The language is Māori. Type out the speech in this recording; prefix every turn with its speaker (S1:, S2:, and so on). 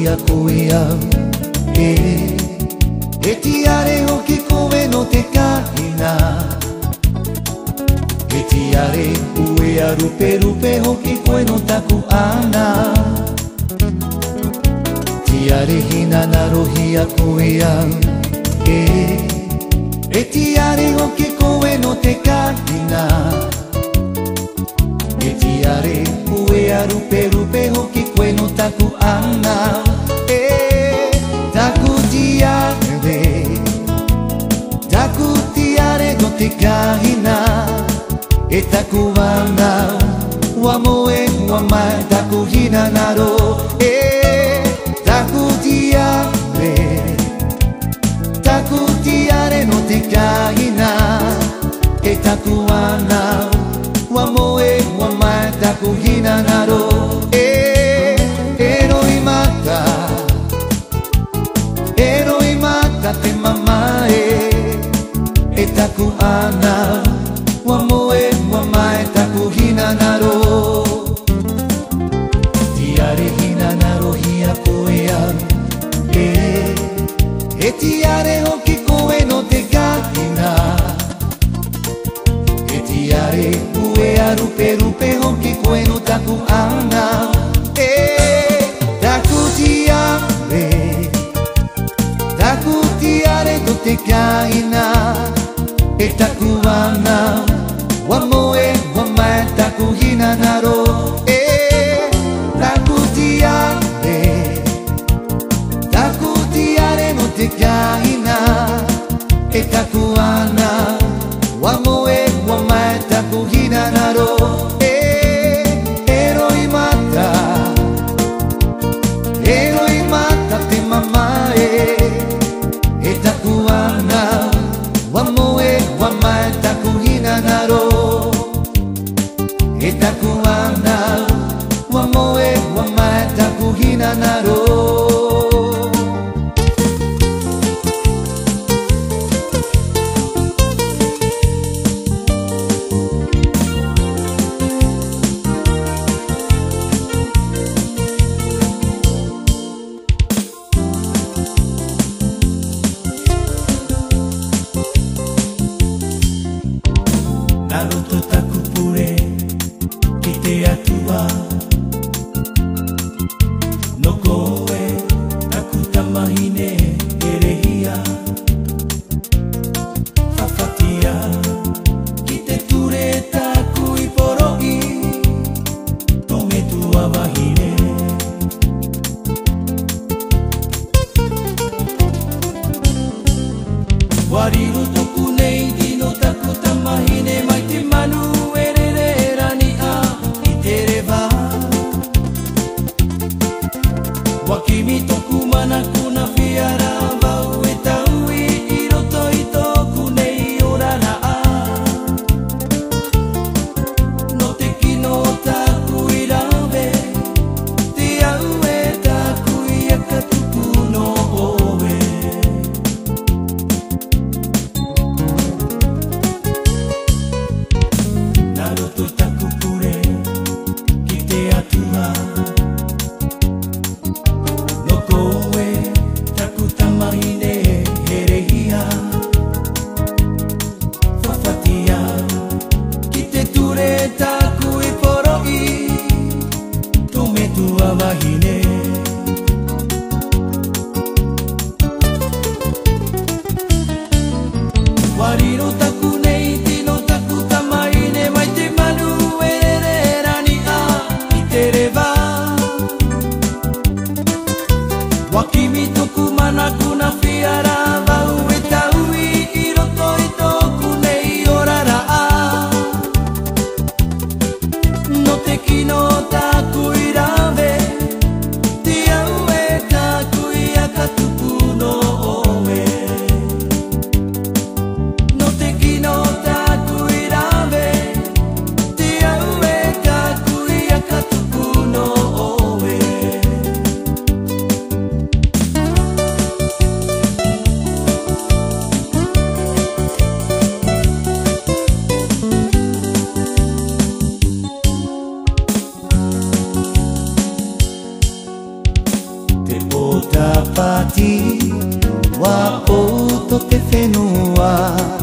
S1: hia koea e tiare hoki koe no te kahina e tiare ue a rupe rupe hoki koe no taku ana tiare hina naro hia koea e tiare hoki koe no te kahina e tiare ue a rupe rupe hoki koe no taku ana taku tiare no te kahina e taku ana wa moe wa mai taku hina naro taku tiare no te kahina e taku ana wa moe wa mai taku hina naro eroi mata te mamae e taku ana wa moe wa mai taku hina naro tiare hina naro hia koea e tiare hoki koe no te kahina e tiare ue a rupe rupe hoki koe no taku ana taku tiare no te kahina e taku ana wa moe wa mai taku hina naro taku tiare no te kahina e taku ana wa moe wa mai taku hina naro eroi mata te mamae e taku ana wa moe wa mai taku hina naro e taku ana wa moe wa mai taku hina naro Naruto taku pure ki te atua no koe taku tamahine erehia whawhatia ki te ture taku I poroi tome tua wahine wariru toku nei dino taku tamahine mai te manu erere rani a I te rewa wa kimi toku mana kuna whiara wau e taui I roto I toku nei orara a no te kino taku I rawe te au e taku I akatuku no oe Naruto taku pure ki te atua no koe taku tamahine herehia whawhatia ki te ture taku I poroi tome tua wahine wariro taku nei tino taku tamahine mai te manu erere rani a I te rewa wa kimi toku mana kuna whiara wau e taui I roto I toku nei orara a no te kino taku I rawe te au e taku I akatuku no oe no te kino taku I rawe te au e taku I akatuku no oe pati wa o to te whenua